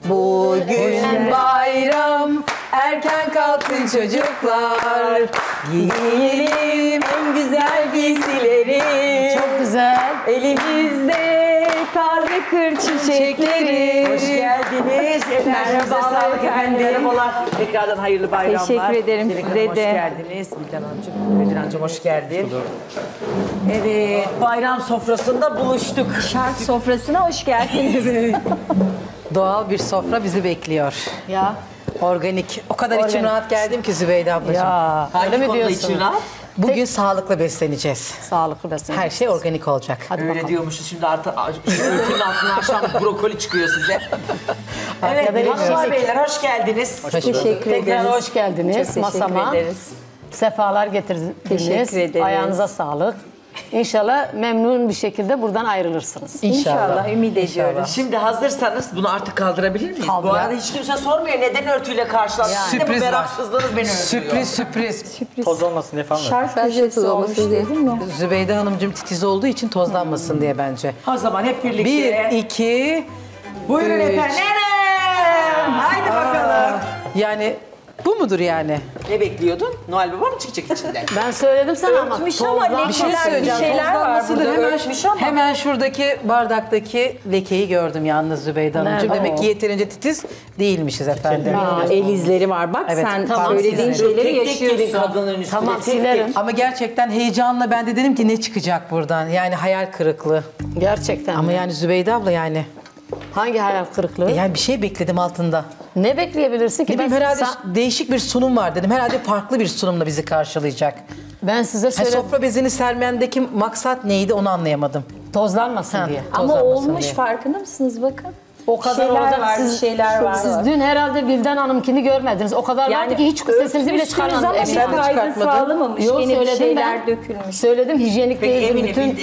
Bugün bayram, erken kalkın çocuklar. Giyelim en güzel giysileri. Çok güzel. Elimizde taze kır çiçekleri. Hoş geldiniz. Enerjinize sağlık efendim. Merhabalar. Tekrardan hayırlı bayramlar. Teşekkür ederim Dilek size Hanım, hoş de. geldiniz. Bildan Hanımcığım, Bedir Hanımcığım hoş geldin. Evet, bayram sofrasında buluştuk. Şark sofrasına hoş geldiniz. Doğal bir sofra bizi bekliyor. Ya. Organik. O kadar içim rahat geldim ki Zübeyde ablacığım. Ya. Hangi Öyle mi konuda diyorsun? için rahat? Bugün sağlıklı besleneceğiz. Sağlıklı beslenme. Her şey organik olacak. Hadi Öyle bakalım. diyormuşuz şimdi artık örtünün altına akşam brokoli çıkıyor size. Evet, Arkada hanımlar yemek. beyler hoş geldiniz. Teşekkür ederiz. Tekrar hoş geldiniz Çok masama. teşekkür ederiz. Sefalar getirdiniz. Teşekkür ederiz. Ayağınıza sağlık. İnşallah memnun bir şekilde buradan ayrılırsınız. İnşallah ümit ediyoruz. Şimdi hazırsanız bunu artık kaldırabilir miyiz? Kaldır. Bu arada hiç kimse sormuyor neden örtüyle karşılaştık. Yani. Siz de bu Sürpriz var. meraksızlığınız beni öldürüyor. Sürpriz. Toz olmasın diye falan. Şark köşesi olmuş değil mi? Zübeyde Hanımcığım titiz olduğu için tozlanmasın diye bence. O zaman hep birlikte. 1, 2, Buyurun üç. efendim. Nenem. Haydi bakalım. Yani bu mudur yani? Ne bekliyordun? Noel Baba mı çıkacak içinden? Ben söyledim sana ama Örtmüş ama tozdan- Bir şey lekeler, söyleyeceğim. bir şeyler var Tozlanması da burada. hemen, Örtmüş ama. hemen şuradaki bardaktaki lekeyi gördüm yalnız Zübeyde Hanımcığım. Nerede? Demek ki yeterince titiz değilmişiz efendim. El izleri var bak Evet, sen tamam, söylediğin silerim. şeyleri Tek tek gelin yaşıyorsun. kadının üstüne. Tamam, tek tek. silerim. Ama gerçekten heyecanla ben de dedim ki ne çıkacak buradan? Yani hayal kırıklığı. Gerçekten. Ama yani Zübeyde abla yani. Hangi hayal kırıklığı? Yani bir şey bekledim altında. Ne bekleyebilirsin ki? Ne bileyim herhalde değişik bir sunum var dedim. Herhalde farklı bir sunumla bizi karşılayacak. Ben size Ha, söyledim. sofra bezini sermendeki maksat neydi onu anlayamadım. Tozlanmasın Ha. diye. Ama Tozlanmasın olmuş diye. farkında mısınız bakın. O kadar şeyler orada var, siz, şeyler var. Siz dün herhalde Bildan Hanım'kini görmediniz. O kadar vardı ki hiç sesinizi bile çıkarmadınız. ama Sen de bir fayda çıkartmadın. sağlamamış. Yok, Yine bir söyledim şeyler ben. dökülmüş. Söyledim hijyenik Peki değildi. Emine, Bütün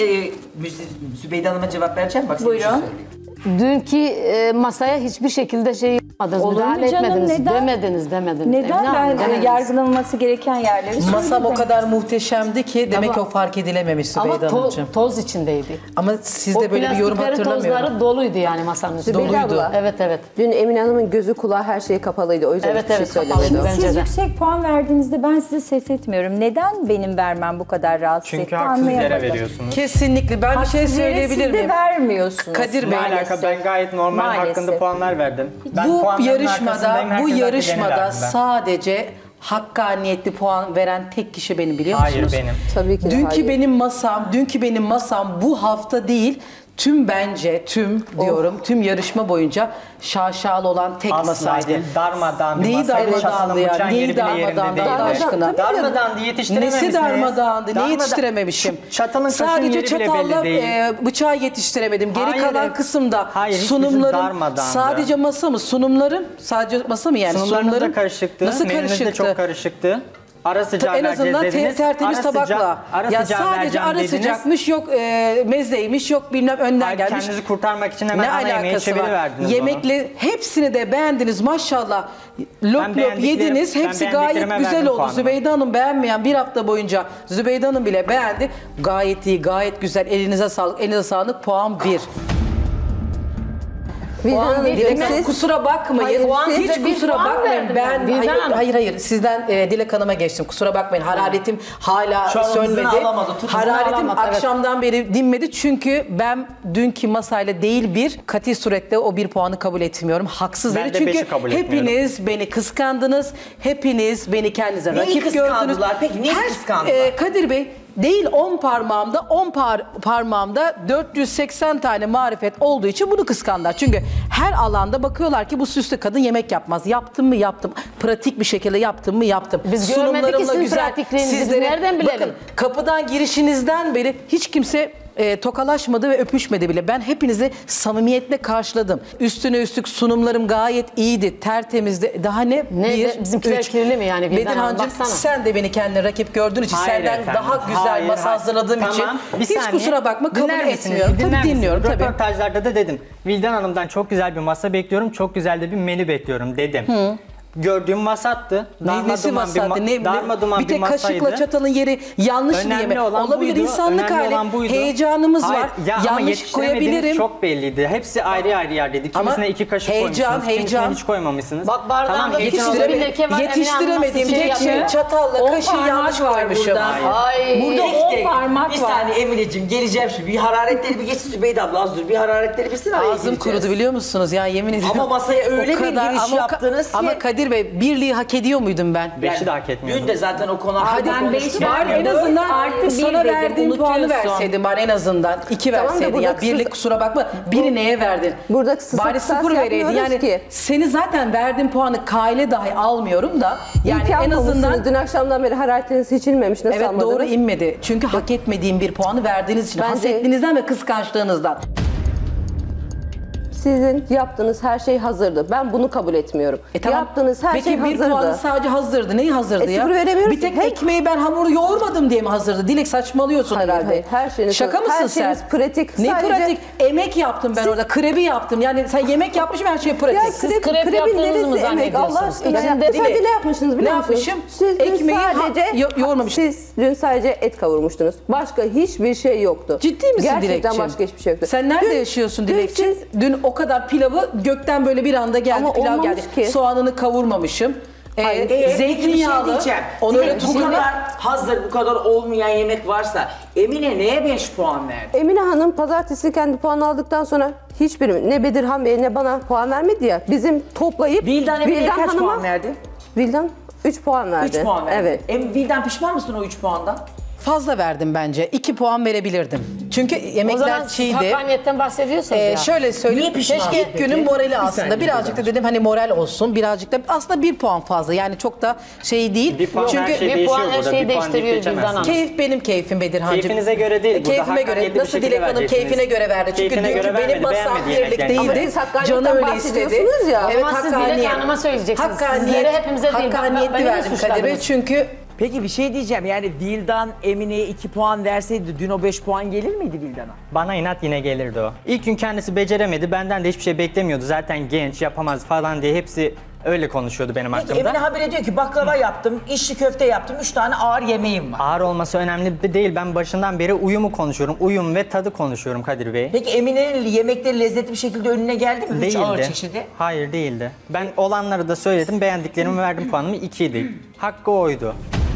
Zübeyde Hanım'a cevap vereceğim. Bak Buyurun. Buyurun. Söyleyeyim. dünkü masaya hiçbir şekilde şey yapmadınız. Olur mu müdahale canım, etmediniz. neden? Demediniz. Neden Emine Hanım, ben demediniz. yargılanması gereken yerleri Masam söyledim. o kadar muhteşemdi ki demek Ama- ki o fark edilememiş Ama Zübeyde Hanımcığım. toz içindeydi. Ama siz O de böyle bir yorum plastiklerin hatırlamıyorum. tozları doluydu yani masanın üstünde. Doluydu. abla. Evet. Dün Emine Hanım'ın gözü kulağı her şeyi kapalıydı. O yüzden Evet, hiçbir evet, şey kapalı. söylemedi. Bence Siz de. yüksek puan verdiğinizde ben sizi ses etmiyorum. Neden benim vermem bu kadar rahatsız Çünkü etti haksız yere anlayamadım. veriyorsunuz. Kesinlikle. Ben bir şey Haksız yere söyleyebilir siz de miyim? vermiyorsunuz. Kadir Ne Bey, alaka, ben gayet normal Maalesef. hakkında puanlar verdim. Ben bu puanların arkasındayım, yarışmada herkes hakkı sadece verdim hakkaniyetli puan veren tek kişi benim biliyor Hayır, musunuz? benim. Tabii ki de Dünkü benim masam bu hafta değil. Tüm tüm yarışma boyunca şaşalı olan tek Asla masaydı. değil, darmadağın bir Neyi masaydı, çatalın darmadağındı ya? bıçağın Neyi yeri bile yerinde darmadağındı Allah değildi. aşkına? Darmadağındı, yetiştirememişsiniz. Nesi darmadağındı? Ne Darmadağın- yetiştirememişim? Çatalın kaşığın Sadece yeri bile çatalla belli değil. bıçağı yetiştiremedim. Geri Hayır, kalan evet. kısımda Hayır, hiçbirisi sunumlarım darmadağındı. sadece masa mı? Sunumlarım sadece masa mı yani? Sunumlarınız da Sunumlarım karışıktı. nasıl Menünüz de karışıktı? çok karışıktı. Ara sıcağı En vereceğiz azından dediniz. tertemiz Ara tabakla. sıcağı- ara Ya sıcağı sadece vereceğim ara dediniz. sıcakmış, yok mezeymiş, yok bilmem önden Hayır, gelmiş. kendinizi kurtarmak için hemen Ne ana yemeğe alakası var? çeviriverdiniz Yemekle hepsini de beğendiniz maşallah. Lop beğendiklerim- yediniz. ben Hepsi gayet beğendiklerime güzel verdim oldu. puanımı. Zübeyde Hanım beğenmeyen bir hafta boyunca Zübeyde Hanım bile beğendi. Gayet iyi, gayet güzel. Elinize sağlık. Elinize sağlık. Puan 1. Vildan Hanım, Dilek Hanım siz- kusura bakmayın. Hayır, Hiç siz- kusura puan bakmayın. verdim Ben ben. Vildan Hanım. hayır sizden Dilek Hanım'a geçtim. Kusura bakmayın. Hararetim hala Şu an hızını sönmedi. alamadı, tut hızını Hararetim alamadı, evet. akşamdan beri dinmedi. Çünkü ben dünkü masayla değil kati surette o bir puanı kabul etmiyorum. Haksız Ben yere. de Çünkü beşi kabul etmiyorum. hepiniz beni kıskandınız. Hepiniz beni kendinize Neyi rakip gördünüz. kıskandılar? Peki neyi kıskandılar? Kadir Bey değil 10 parmağımda parmağımda 480 tane marifet olduğu için bunu kıskandılar. Çünkü her alanda bakıyorlar ki bu süslü kadın yemek yapmaz. Yaptım mı yaptım. Pratik bir şekilde yaptım mı yaptım. Biz görmedik ki sizin pratikliğinizi, biz nereden bilelim? Bakın kapıdan girişinizden beri hiç kimse tokalaşmadı ve öpüşmedi bile. Ben hepinizi samimiyetle karşıladım. Üstüne üstlük sunumlarım gayet iyiydi, tertemizdi. Daha ne? Bizimkiler kirli mi yani? Vildan Hanım, Bedirhancığım baksana. sen de beni kendine rakip gördüğün için Hayır senden efendim, daha güzel hayır, masa hayır. hazırladığım Tamam, için bir hiç saniye. kusura bakma kabul Dinler misiniz? etmiyorum. Dinler Tabii misiniz? dinliyorum tabii. Röportajlarda da dedim. Vildan Hanım'dan çok güzel bir masa bekliyorum. Çok güzel de bir menü bekliyorum dedim. gördüğüm vasattı. Nesi vasattı? Darmaduman bir tek masaydı. kaşıkla çatalın yeri yanlış Önemli diye mi? olan Olabilir, buydu, insanlık önemli hali. olan buydu. Heyecanımız Hayır, var. ya ama Yanlış yetiştiremediğiniz koyabilirim. çok belliydi. Hepsi ayrı ayrı yerdeydi. Kimisine 2 kaşık heyecan. koymuşsunuz, hiç koymamışsınız. Bak bardağımda bir heyecan sürü olarak- bir leke var. Emine Hanım Yetiştiremediğim nasıl tek şey yapıyor? çatalla 10 kaşığı parmak yanlış var koymuşum. burada. Ay. Burada İşte, 10 parmak bir var. saniye Emineciğim geleceğim şimdi. Bir hararetleri bir geçsin Zübeyde abla az dur. Bir hararetleri bilsin araya Ağzım gireceğiz. kurudu biliyor musunuz? Ya yemin ediyorum. Ama masaya öyle O bir giriş ama yaptınız ki. Ama Kadir Bey birliği hak ediyor muydum ben? 5'i de hak etmiyordu. Dün de zaten o konu hakkında ben beş konuştuk. verdim. Var en azından Artı bir sana dedim, verdiğim puanı unutuyorsun. verseydin bari en azından. 2 Tamam da verseydin burada ya. kısas- Birlik kusura bakma. Biri neye verdin? Burada kısas bari 0 vereydin. yapmıyoruz Yani ki. seni zaten verdiğim puanı kaile dahi almıyorum da. Yani İyi ki en azından almamışsınız. Dün akşamdan beri hararetleriniz hiç inmemiş. Nasıl evet almadınız? doğru inmedi. Çünkü hak etmediğim bir puanı verdiğiniz için. Bence- Hasetliğinizden ve kıskançlığınızdan. Sizin yaptığınız her şey hazırdı. Ben bunu kabul etmiyorum. Tamam. Yaptığınız her Peki, şey bir puanı hazırdı. sadece hazırdı. Neyi hazırdı ya? sıfır veremiyoruz Bir tek ki. ekmeği ben hamuru yoğurmadım diye mi hazırdı? Dilek saçmalıyorsun Hayır, herhalde. hayır. Her şeyiniz- Şaka mısın her sen? şeyiniz pratik. Ne Sadece- pratik? Emek yaptım ben orada. Krebi yaptım. Yani sen yemek yapmışım her şey pratik. Ya krep yaptığınızı mı zannediyorsunuz? Allah aşkına ya. İçinde Sadece değil. ne yapmışsınız biliyor Ne musunuz? yapmışım? Siz dün Ekmeği sadece yoğurmamıştım. Siz dün sadece et kavurmuştunuz. Başka hiçbir şey yoktu. Ciddi misin Gerçekten Dilekçim? başka hiçbir şey yoktu. Sen nerede Dün- yaşıyorsun dün Dilekçim? siz- Dün o kadar pilavı gökten böyle bir anda geldi. Ama Pilav olmamış geldi. ki. Soğanını kavurmamışım. Peki bir şey Zeytinyağlı. diyeceğim. Onu öyle Bu tuzlu. kadar hazır, bu kadar olmayan yemek varsa Emine neye 5 puan verdi? Emine Hanım pazartesi kendi puan aldıktan sonra hiçbiri ne Bedirhan Bey ne bana puan vermedi ya. Bizim toplayıp Vildan Emine'ye kaç Hanım'a- puan verdi? Vildan 3 puan verdi. 3 puan verdi. Evet. Vildan pişman mısın o 3 puandan? Fazla verdim bence. 2 puan verebilirdim. Çünkü O yemekler zaman siz çiğdi. hakkaniyetten bahsediyorsunuz ya. Şöyle söyleyeyim. Niye pişman Keşke ilk peki? günün morali Bir aslında. saniye Birazcık da dedim hani moral olsun. Birazcık da aslında 1 puan fazla. Yani çok da şey değil. Bir puan Çünkü her şey bir değişiyor puan her burada. şeyi Bir puan deyip değiştiriyor geçemezsiniz. Vildan Hanım. keyif benim keyfim Bedirhancığım. Keyfinize göre değil. Burada Keyfime göre. hakkaniyetli bir Nasıl şekilde Dilek Hanım vereceksiniz. keyfine göre verdi. Çünkü Keyfine dünkü göre benim vermedi, masam beğenmedi birlik yemeklerini. Ama değildi. siz hakkaniyetten Canı öyle istedi. bahsediyorsunuz ya. Evet Ama siz Dilek Hanım'a söyleyeceksiniz. Sizlere hepimize değil. Bak, Hakkaniyetli beni de verdim Kadir Bey. suçladınız. Çünkü Peki bir şey diyeceğim yani Vildan Emine'ye 2 puan verseydi dün o 5 puan gelir miydi Vildan'a? Bana inat yine gelirdi o. İlk gün kendisi beceremedi. Benden de hiçbir şey beklemiyordu. Zaten genç, yapamaz falan diye hepsi öyle konuşuyordu benim Peki hakkımda. Emine habire diyor ki baklava yaptım, içli köfte yaptım, 3 tane ağır yemeğim var. Ağır olması önemli değil. Ben başından beri uyumu konuşuyorum. Uyum ve tadı konuşuyorum Kadir Bey. Peki Emine'nin yemekleri lezzetli bir şekilde önüne geldi mi? 3 ağır Değildi. çeşidi. Hayır değildi. Ben olanları da söyledim. Beğendiklerimi verdim, puanımı 2'ydi. Hakkı oydu.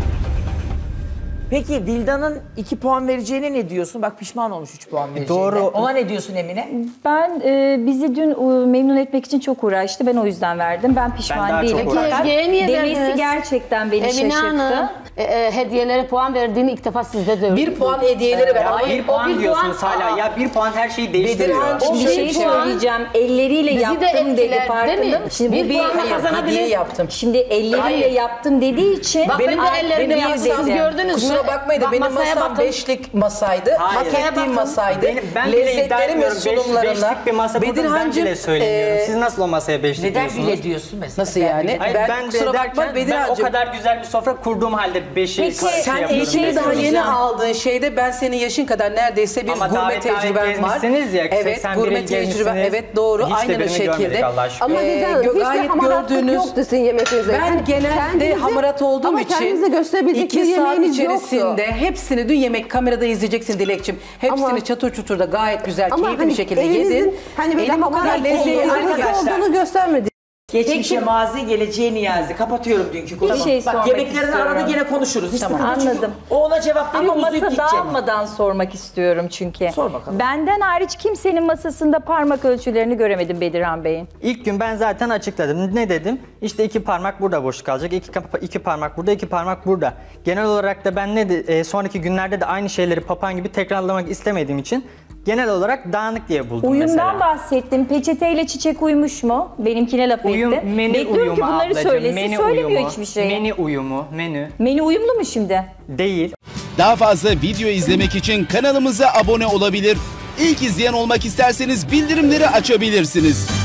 Peki Vildan'ın 2 puan vereceğine ne diyorsun? Bak pişman olmuş 3 puan vereceğine. Doğru. Ona ne diyorsun Emine? Ben bizi dün memnun etmek için çok uğraştı. Ben o yüzden verdim. Ben Ben pişman daha çok değilim. uğraştım. Fakat Özge'ye niye demesi verdiniz? gerçekten beni Emine şaşırttı. Hanım hediyelere puan verdiğini ilk defa sizde de 1 puan hediyeleri ver. Ya Ama bir puan bir diyorsunuz puan- hala. Ya 1 puan her şeyi değiştiriyor. Bedirhan, Bir Şöyle şey bir şey var. söyleyeceğim. Elleriyle Bizi de yaptım dedi etkiler, farkında değil mi? mı? Şimdi Bir bu bir puanla hayır, kazanabilir. Hediye yaptım. Şimdi elleriyle Hayır. yaptım dediği için Bak benim de ellerimde benim yaptım. Siz dedim. gördünüz mü? Kusura bakmayın da Bak, benim masaya masam bakın. 5'lik masaydı. Hayır. Hak Masaya ettiğim bakın. masaydı. Ben bile iddia Lezzetlerim ve etmiyorum. sunumlarımla. Beşlik bir masa burada ben Bedirhancığım, bile söylemiyorum. Siz nasıl o masaya beşlik Neden diyorsunuz? bile diyorsun mesela? Nasıl yani? Hayır ben kusura bile bakma derken ben o Bedirhancığım. kadar güzel bir sofra kurduğum halde 5'i Peki, Sen yapıyorum. eşini daha yeni söyleyeceğim. aldığın şeyde ben senin yaşın kadar neredeyse bir Ama gurme davet tecrüben var. gezmişsiniz ya, Evet 81'e gurme tecrübe. gezmişsiniz. Evet doğru Hiç de aynen o birini görmedik şekilde. Allah aşkına. Ama Vildan Hanım Gayet hiçbir hamaratlık gördüğünüz- yoktu sizin yemeklerinizde. Ben Yani genelde kendinizi- hamarat olduğum ama için kendinize gösterebilecek 2 bir saat yemeğiniz içerisinde yoktu. hepsini dün yemek kamerada izleyeceksin Dilekçim. Hepsini Ama- çatır çutur da gayet güzel Ama keyifli hani bir şekilde elinizin yedin. hani böyle Elim o kadar hamarat lezzetli arkadaşlar. olduğunu göstermedi. Geçmişe mazi, geleceğe niyazi. Kapatıyorum dünkü konuyu. şey Bak sormak yemeklerin istiyorum. arada gene konuşuruz. Hiç sıkıntı yok. Anladım. O ona cevap veriyor, Ama uzayıp masa gidecek. dağılmadan sormak istiyorum çünkü. Sor bakalım. Benden hariç kimsenin masasında parmak ölçülerini göremedim Bedirhan Bey'in. İlk gün ben zaten açıkladım. Ne dedim? İşte 2 parmak burada boş kalacak. 2 parmak burada, 2 parmak burada. Genel olarak da ben sonraki günlerde de aynı şeyleri papan gibi tekrarlamak istemediğim için genel olarak dağınık diye buldum Uyumdan mesela. bahsettim. Peçeteyle çiçek uymuş mu? Benimkine laf Uyum, etti. menü Bekliyorum uyumu ki bunları ablacığım. söylesin. Menü Söylemiyor uyumu, hiçbir şeyi. Menü uyumu, menü Menü uyumlu mu şimdi? değil. Daha fazla video izlemek için kanalımıza abone olabilir. İlk izleyen olmak isterseniz bildirimleri açabilirsiniz.